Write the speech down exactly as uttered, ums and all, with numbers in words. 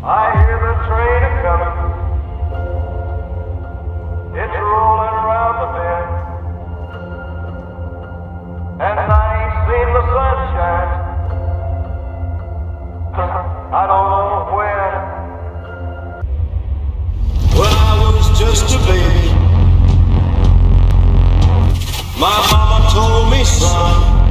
I hear the train a-comin'. It's rollin' around the bend, and I ain't seen the sunshine. I don't know when. When I was just a baby, my mama told me, son,